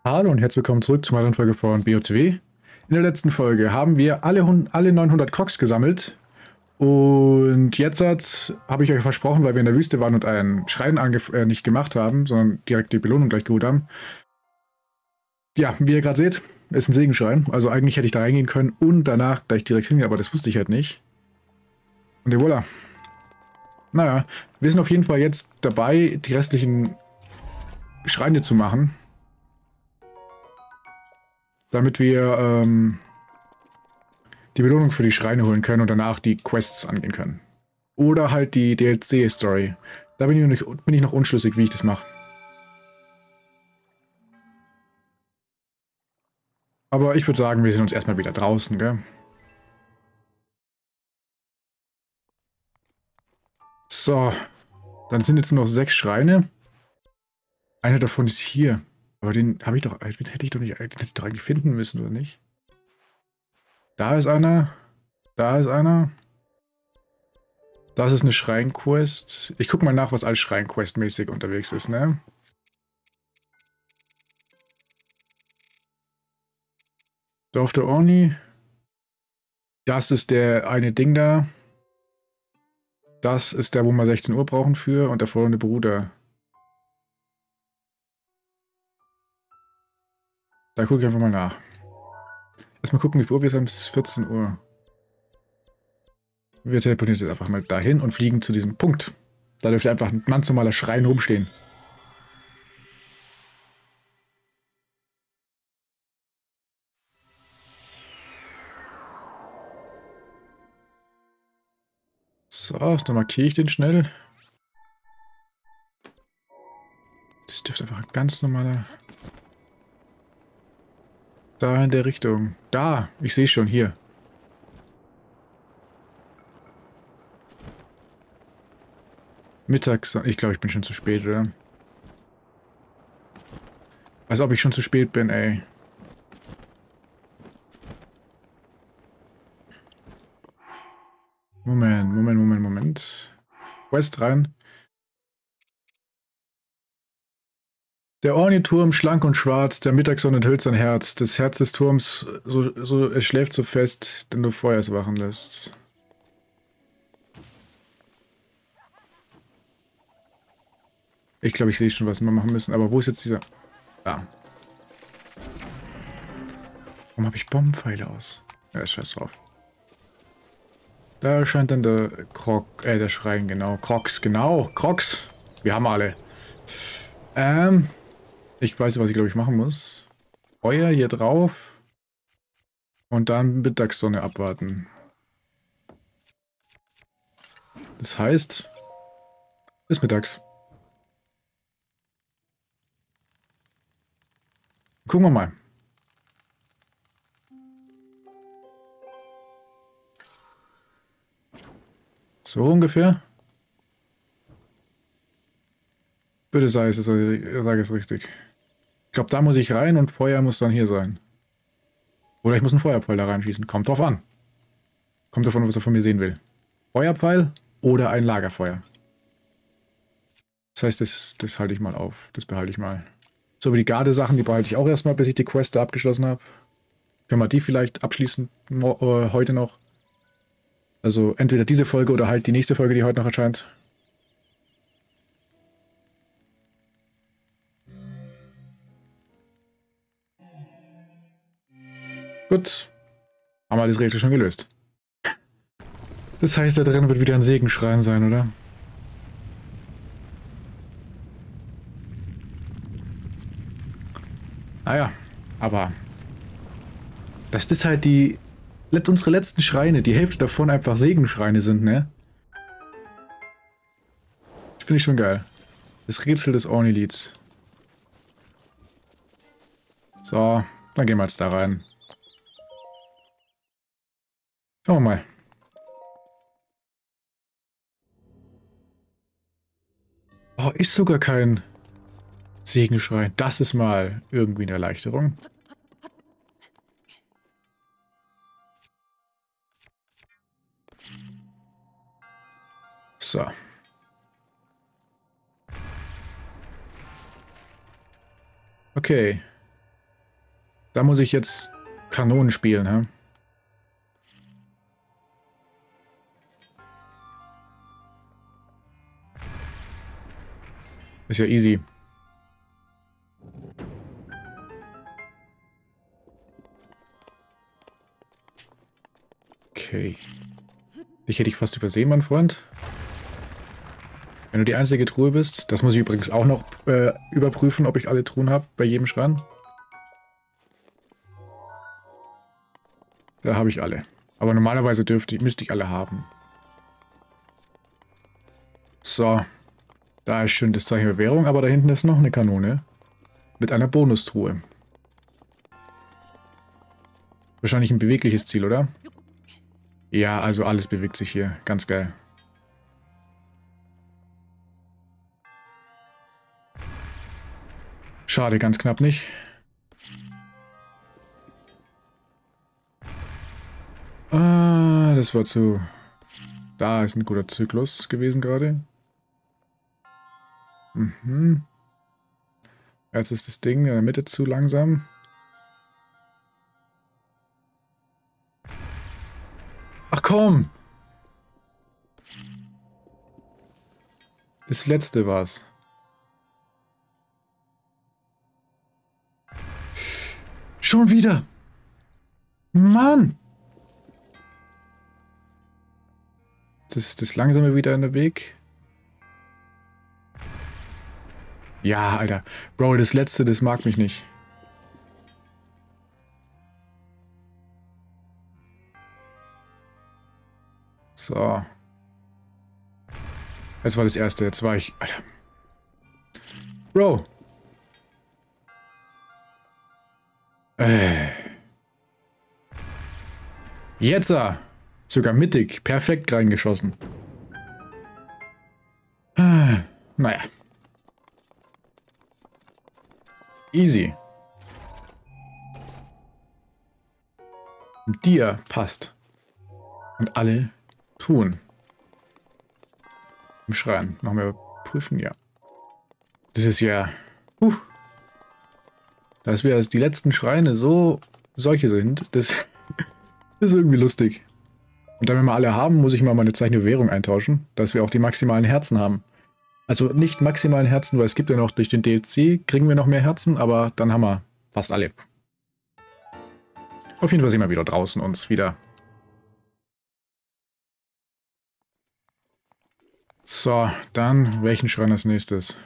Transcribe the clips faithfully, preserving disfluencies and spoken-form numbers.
Hallo und herzlich willkommen zurück zu einer weiteren Folge von B O C W. In der letzten Folge haben wir alle, hun- alle neunhundert Cox gesammelt. Und jetzt habe ich euch versprochen, weil wir in der Wüste waren und einen Schrein angef äh, nicht gemacht haben, sondern direkt die Belohnung gleich geholt haben. Ja, wie ihr gerade seht, ist ein Segenschrein. Also eigentlich hätte ich da reingehen können und danach gleich direkt hingehen, aber das wusste ich halt nicht. Und et voilà. Naja, wir sind auf jeden Fall jetzt dabei, die restlichen Schreine zu machen. Damit wir ähm, die Belohnung für die Schreine holen können und danach die Quests angehen können. Oder halt die D L C-Story. Da bin ich, noch, bin ich noch unschlüssig, wie ich das mache. Aber ich würde sagen, wir sehen uns erstmal wieder draußen, gell? So, dann sind jetzt nur noch sechs Schreine. Einer davon ist hier. Aber den habe ich doch, den hätte ich doch nicht, den hätte ich doch eigentlich finden müssen, oder nicht? Da ist einer. Da ist einer. Das ist eine Schreinquest. Ich gucke mal nach, was alles Schreinquest-mäßig unterwegs ist, ne? Dorf der Orni. Das ist der eine Ding da. Das ist der, wo wir sechzehn Uhr brauchen für. Und der vorne Bruder. Da gucke ich einfach mal nach. Erstmal gucken, wie viel Uhr wir sind. Bis vierzehn Uhr. Wir teleportieren jetzt einfach mal dahin und fliegen zu diesem Punkt. Da dürfte einfach ein ganz normaler Schrein rumstehen. So, dann markiere ich den schnell. Das dürfte einfach ein ganz normaler... Da in der Richtung. Da, ich sehe schon, hier. Mittags... Ich glaube, ich bin schon zu spät, oder? Als ob ich schon zu spät bin, ey. Moment, Moment, Moment, Moment. Quest rein. Der Orni-Turm, schlank und schwarz, der Mittagssonne enthüllt sein Herz. Das Herz des Turms, so, so, es schläft so fest, denn du Feuers wachen lässt. Ich glaube, ich sehe schon, was wir machen müssen. Aber wo ist jetzt dieser... Da. Warum habe ich Bombenpfeile aus? Ja, scheiß drauf. Da erscheint dann der Krog, äh, der Schrein, genau. Crocs, genau. Crocs. Wir haben alle. Ähm, ich weiß, was ich, glaube ich, machen muss. Feuer hier drauf. Und dann Mittagssonne abwarten. Das heißt, bis mittags. Gucken wir mal. So ungefähr. Bitte sei es, sage es richtig. Ich glaube, da muss ich rein und Feuer muss dann hier sein. Oder ich muss einen Feuerpfeil da reinschießen. Kommt drauf an. Kommt davon, was er von mir sehen will. Feuerpfeil oder ein Lagerfeuer. Das heißt, das, das halte ich mal auf. Das behalte ich mal. So wie die Gardesachen, die behalte ich auch erstmal, bis ich die Quest da abgeschlossen habe. Können wir die vielleicht abschließen äh, heute noch. Also entweder diese Folge oder halt die nächste Folge, die heute noch erscheint. Gut. Haben wir das Rätsel schon gelöst. Das heißt, da drin wird wieder ein Segenschrein sein, oder? Naja, aber... dass das halt die... unsere letzten Schreine, die Hälfte davon einfach Segenschreine sind, ne? Finde ich schon geil. Das Rätsel des Orni-Lieds. So, dann gehen wir jetzt da rein. Schauen wir mal. Oh, ist sogar kein Segenschrein. Das ist mal irgendwie eine Erleichterung. So. Okay. Da muss ich jetzt Kanonen spielen, hä? Ist ja easy. Okay. Dich hätte ich fast übersehen, mein Freund. Wenn du die einzige Truhe bist. Das muss ich übrigens auch noch äh, überprüfen, ob ich alle Truhen habe bei jedem Schrein. Da habe ich alle. Aber normalerweise dürfte, müsste ich alle haben. So. Da ist schön das Zeichen der Währung, aber da hinten ist noch eine Kanone. Mit einer Bonustruhe. Wahrscheinlich ein bewegliches Ziel, oder? Ja, also alles bewegt sich hier. Ganz geil. Schade, ganz knapp nicht. Ah, das war zu... Da ist ein guter Zyklus gewesen gerade. Mhm. Jetzt ist das Ding in der Mitte zu langsam. Ach komm! Das letzte war's. Schon wieder! Mann! Das ist das langsame wieder in der Weg. Ja, Alter. Bro, das letzte, das mag mich nicht. So. Das war das erste. Jetzt war ich... Alter. Bro. Äh. Jetzt. Sogar mittig. Perfekt reingeschossen. Ah, naja. Easy. Dir passt. Und alle tun. Im Schrein. Machen wir prüfen, ja. Das ist ja... Uh, dass wir als die letzten Schreine so solche sind, das, das ist irgendwie lustig. Und dann, wenn wir alle haben, muss ich mal meine Zeichen der Währung eintauschen, dass wir auch die maximalen Herzen haben. Also nicht maximalen Herzen, weil es gibt ja noch durch den D L C, kriegen wir noch mehr Herzen, aber dann haben wir fast alle. Auf jeden Fall sehen wir wieder draußen uns wieder. So, dann welchen Schrein als nächstes?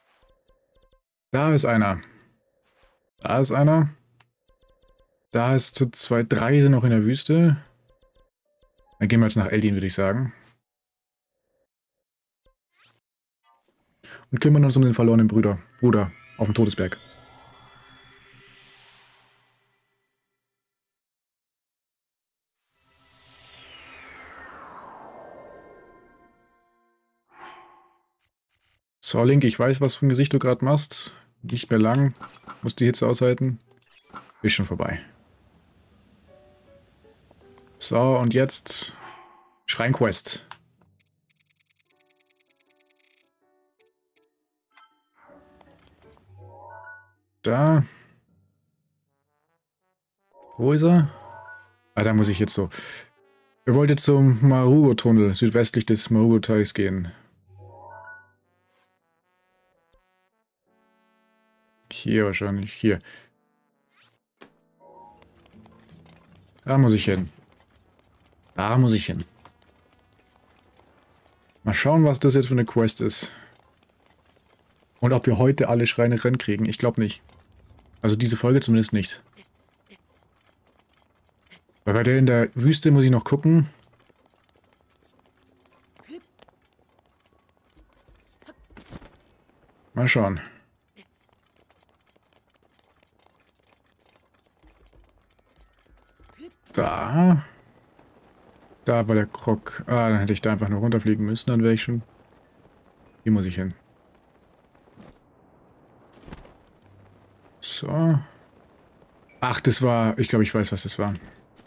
Da ist einer. Da ist einer. Da ist zu zwei, drei sind noch in der Wüste. Dann gehen wir jetzt nach Eldin, würde ich sagen. Und kümmern uns um den verlorenen Bruder, Bruder auf dem Todesberg. So, Link, ich weiß, was für ein Gesicht du gerade machst. Nicht mehr lang. Musst die Hitze aushalten. Ist schon vorbei. So, und jetzt Schreinquest. Da. Wo ist er? Ah, da muss ich jetzt so. Wir wollten zum Marugo-Tunnel, südwestlich des Marugo-Teichs gehen. Hier wahrscheinlich. Hier. Da muss ich hin. Da muss ich hin. Mal schauen, was das jetzt für eine Quest ist. Und ob wir heute alle Schreine rennen kriegen. Ich glaube nicht. Also diese Folge zumindest nicht. Weil bei der in der Wüste muss ich noch gucken. Mal schauen. Da. Da war der Krog. Ah, dann hätte ich da einfach nur runterfliegen müssen. Dann wäre ich schon... Hier muss ich hin. So. Ach, das war... Ich glaube, ich weiß, was das war.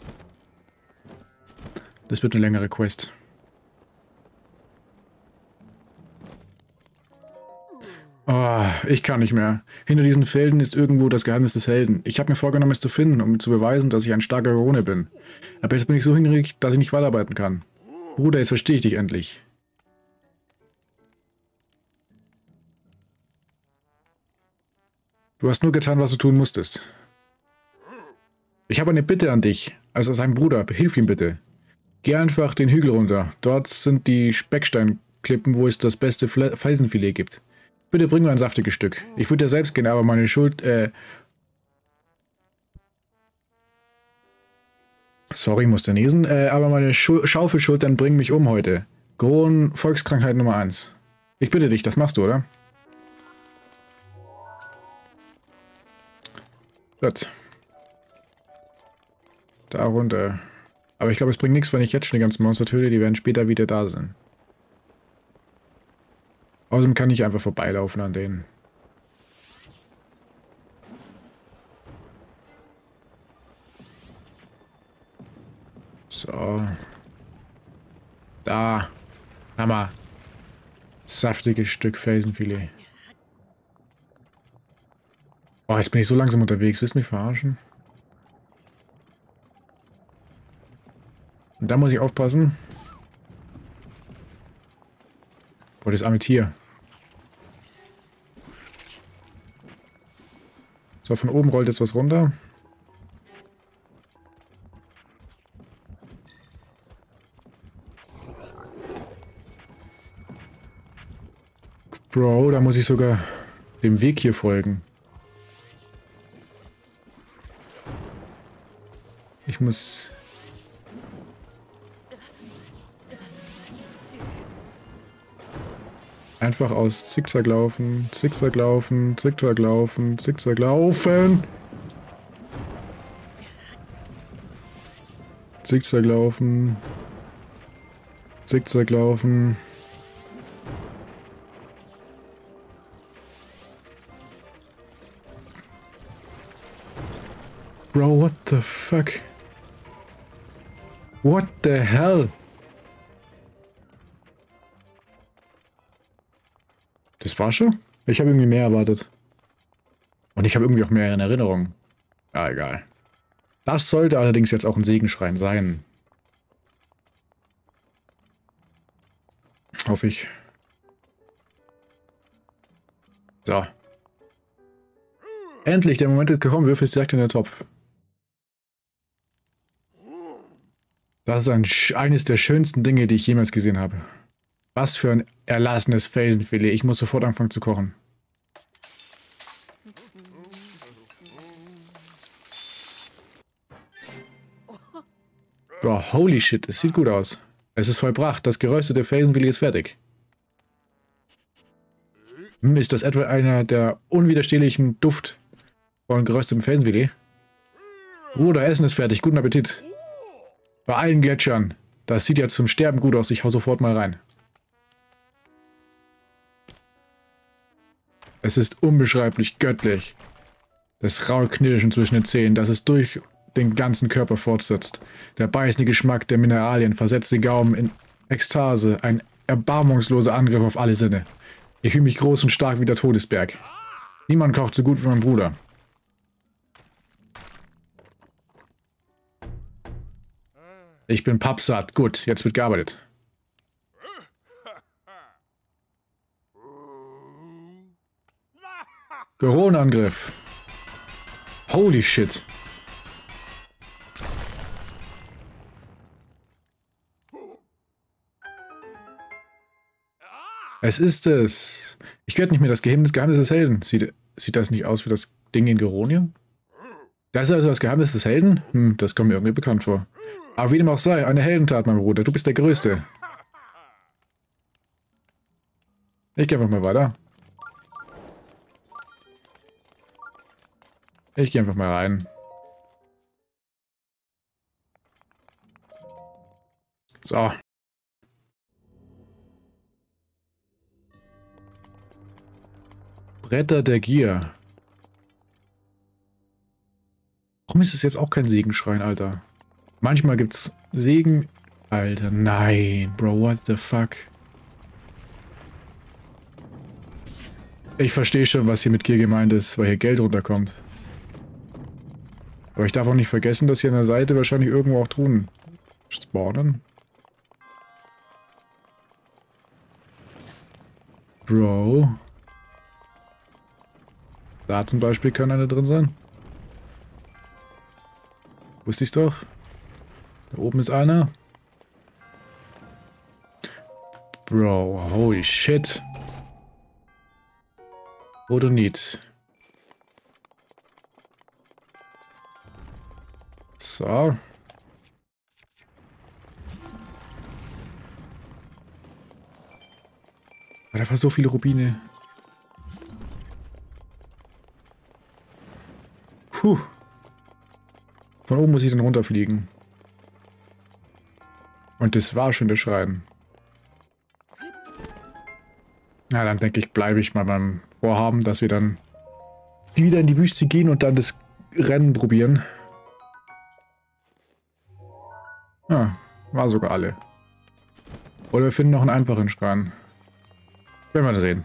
Das wird eine längere Quest. Oh, ich kann nicht mehr. Hinter diesen Felden ist irgendwo das Geheimnis des Helden. Ich habe mir vorgenommen, es zu finden, um zu beweisen, dass ich ein starker Garone bin. Aber jetzt bin ich so hungrig, dass ich nicht weiterarbeiten kann. Bruder, jetzt verstehe ich dich endlich. Du hast nur getan, was du tun musstest. Ich habe eine Bitte an dich. Also sein Bruder, hilf ihm bitte. Geh einfach den Hügel runter. Dort sind die Specksteinklippen, wo es das beste Felsenfilet gibt. Bitte bring mir ein saftiges Stück. Ich würde ja selbst gehen, aber meine Schuld, äh... Sorry, ich musste niesen. Äh, aber meine Schu Schaufelschultern bringen mich um heute. Groen, Volkskrankheit Nummer eins. Ich bitte dich, das machst du, oder? Gut. Da runter. Aber ich glaube, es bringt nichts, wenn ich jetzt schon die ganzen Monster töte. Die werden später wieder da sein. Außerdem kann ich einfach vorbeilaufen an denen. So. Da. Hammer. Saftiges Stück Felsenfilet. Oh, jetzt bin ich so langsam unterwegs. Willst du mich verarschen? Und da muss ich aufpassen. Boah, das arme Tier. So, von oben rollt jetzt was runter. Bro, da muss ich sogar dem Weg hier folgen. Ich muss... Einfach aus Zickzack laufen, Zickzack laufen, Zickzack laufen, Zickzack laufen. Zickzack laufen. Zickzack laufen. Bro, what the fuck? What the hell? Das war schon? Ich habe irgendwie mehr erwartet. Und ich habe irgendwie auch mehr in Erinnerung. Ja, egal. Das sollte allerdings jetzt auch ein Segenschrein sein. Hoffe ich. So. Endlich, der Moment ist gekommen, würfelst direkt in den Topf. Das ist ein, eines der schönsten Dinge, die ich jemals gesehen habe. Was für ein erlassenes Felsenfilet. Ich muss sofort anfangen zu kochen. Boah, holy shit, es sieht gut aus. Es ist vollbracht, das geröstete Felsenfilet ist fertig. Hm, ist das etwa einer der unwiderstehlichen Duft von geröstetem Felsenfilet? Bruder, Essen ist fertig, guten Appetit. Bei allen Gletschern. Das sieht ja zum Sterben gut aus, ich hau sofort mal rein. Es ist unbeschreiblich göttlich. Das raue Knirschen zwischen den Zähnen, das es durch den ganzen Körper fortsetzt. Der beißende Geschmack der Mineralien versetzt den Gaumen in Ekstase, ein erbarmungsloser Angriff auf alle Sinne. Ich fühle mich groß und stark wie der Todesberg. Niemand kocht so gut wie mein Bruder. Ich bin pappsatt. Gut, jetzt wird gearbeitet. Goron-Angriff. Holy shit. Es ist es. Ich werde nicht mehr das Geheimnis, Geheimnis des Helden. Sieht, sieht das nicht aus wie das Ding in Geronium? Das ist also das Geheimnis des Helden? Hm, das kommt mir irgendwie bekannt vor. Aber wie dem auch sei, eine Heldentat, mein Bruder. Du bist der Größte. Ich gehe einfach mal weiter. Ich gehe einfach mal rein. So. Bretter der Gier. Warum ist es jetzt auch kein Segenschrein, Alter? Manchmal gibt's Segen... Alter, nein. Bro, what the fuck? Ich verstehe schon, was hier mit Gier gemeint ist, weil hier Geld runterkommt. Aber ich darf auch nicht vergessen, dass hier an der Seite wahrscheinlich irgendwo auch Truhen spawnen. Bro. Da zum Beispiel kann eine drin sein. Wusste ich's doch. Da oben ist einer. Bro, holy shit. Oder nicht. So. Da waren so viele Rubine. Puh. Von oben muss ich dann runterfliegen. Und das war schon der Schrein. Na, dann denke ich, bleibe ich mal beim Vorhaben, dass wir dann wieder in die Wüste gehen und dann das Rennen probieren. Ja, war sogar alle. Oder wir finden noch einen einfachen Schrein. Werden wir das sehen.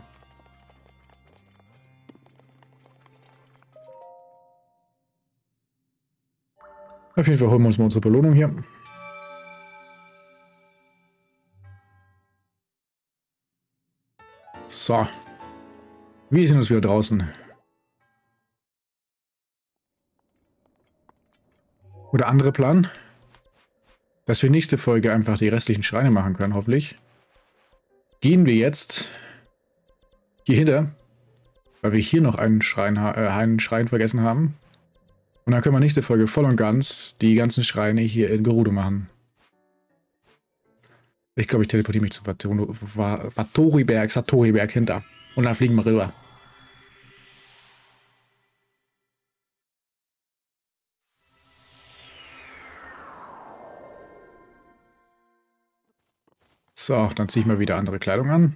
Auf jeden Fall holen wir uns mal unsere Belohnung hier. So. Wir sind uns wieder draußen. Oder andere Plan? Dass wir nächste Folge einfach die restlichen Schreine machen können, hoffentlich. Gehen wir jetzt hier hinter, weil wir hier noch einen Schrein, äh, einen Schrein vergessen haben. Und dann können wir nächste Folge voll und ganz die ganzen Schreine hier in Gerudo machen. Ich glaube, ich teleportiere mich zum Vatoriberg, Satoriberg hinter. Und dann fliegen wir rüber. So, dann ziehe ich mal wieder andere Kleidung an.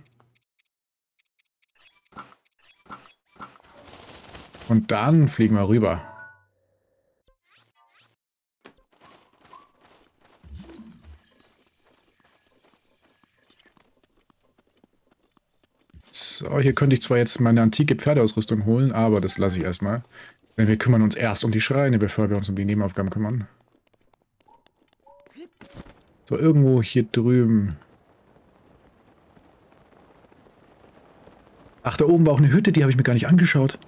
Und dann fliegen wir rüber. So, hier könnte ich zwar jetzt meine antike Pferdeausrüstung holen, aber das lasse ich erstmal. Denn wir kümmern uns erst um die Schreine, bevor wir uns um die Nebenaufgaben kümmern. So, irgendwo hier drüben. Ach, da oben war auch eine Hütte, die habe ich mir gar nicht angeschaut.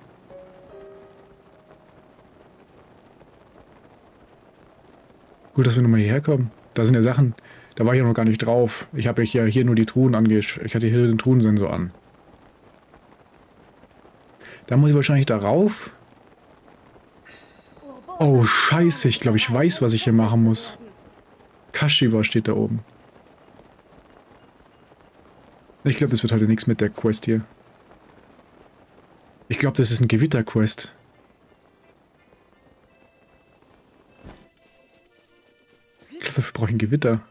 Gut, dass wir nochmal hierher kommen. Da sind ja Sachen, da war ich ja noch gar nicht drauf. Ich habe ja hier nur die Truhen angeschaut. Ich hatte hier den Truhensensor an. Da muss ich wahrscheinlich darauf. Oh, scheiße. Ich glaube, ich weiß, was ich hier machen muss. Kashiwa steht da oben. Ich glaube, das wird heute nichts mit der Quest hier. Ich glaube, das ist ein Gewitter-Quest. Ich glaube, dafür brauche ich ein Gewitter.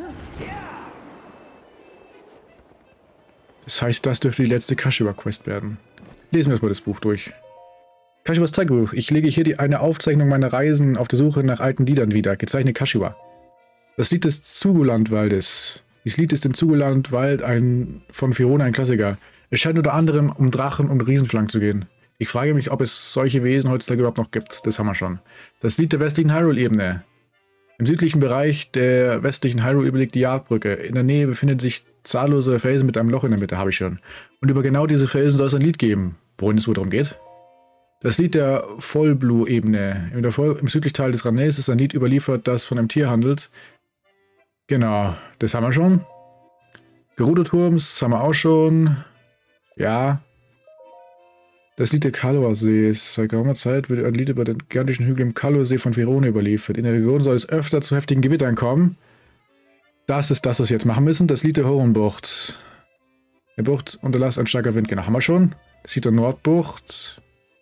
Das heißt, das dürfte die letzte Kashiwa-Quest werden. Lesen wir erstmal das Buch durch. Kashiwas Tagebuch. Ich lege hier die, eine Aufzeichnung meiner Reisen auf der Suche nach alten Liedern wieder. Gezeichnet Kashiwa. Das Lied des Zugulandwaldes. Dieses Lied ist im Zugulandwald ein, von Firona ein Klassiker. Es scheint unter anderem um Drachen und Riesenschlangen zu gehen. Ich frage mich, ob es solche Wesen heutzutage überhaupt noch gibt. Das haben wir schon. Das Lied der westlichen Hyrule-Ebene. Im südlichen Bereich der westlichen Hyrule überliegt die Jagdbrücke. In der Nähe befindet sich zahllose Felsen mit einem Loch in der Mitte, habe ich schon. Und über genau diese Felsen soll es ein Lied geben. Wohin es wohl darum geht? Das Lied der Vollblue-Ebene. Im, Im südlichen Teil des Ranés ist ein Lied überliefert, das von einem Tier handelt. Genau, das haben wir schon. Gerudo-Turms haben wir auch schon. Ja. Das Lied der Kalor-Sees. Seit geraumer Zeit wird ein Lied über den gigantischen Hügel im Kalor-See von Verona überliefert. In der Region soll es öfter zu heftigen Gewittern kommen. Das ist das, was wir jetzt machen müssen. Das Lied der Horenbucht. Der Bucht unterlasst ein starker Wind. Genau, haben wir schon. Das Lied der Nordbucht.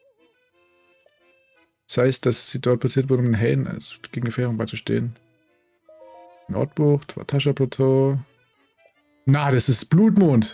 Das heißt, dass sie dort platziert wurde, um den Helden also gegen Gefährdung beizustehen. Nordbucht, Watasha-Plateau. Na, das ist Blutmond.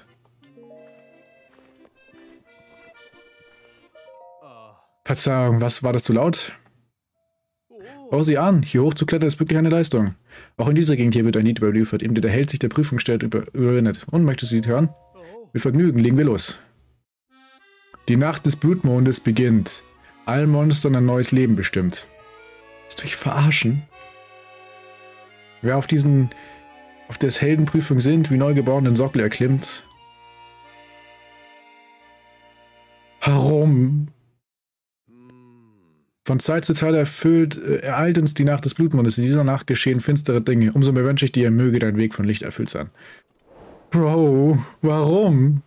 Verzeihung, was war das zu laut? Schau sie an, hier hoch zu klettern ist wirklich eine Leistung. Auch in dieser Gegend hier wird ein Lied überliefert, in dem der Held sich der Prüfung stellt und über überwindet. Und möchtest du das Lied hören? Mit Vergnügen legen wir los. Die Nacht des Blutmondes beginnt. Allen Monstern ein neues Leben bestimmt. Willst du mich verarschen? Wer auf diesen, auf des Heldenprüfung sind, wie neugeborenen Sockel erklimmt. Warum? Von Zeit zu Zeit erfüllt, äh, ereilt uns die Nacht des Blutmondes. In dieser Nacht geschehen finstere Dinge. Umso mehr wünsche ich dir, möge dein Weg von Licht erfüllt sein. Bro, warum?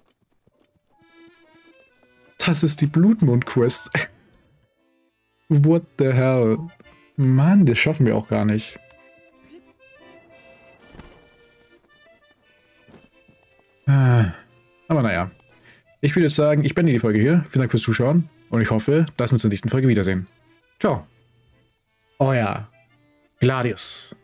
Das ist die Blutmond-Quest. What the hell? Mann, das schaffen wir auch gar nicht. Aber naja. Ich würde jetzt sagen, ich beende die Folge hier. Vielen Dank fürs Zuschauen. Und ich hoffe, dass wir uns in der nächsten Folge wiedersehen. Ciao. Euer Gladius.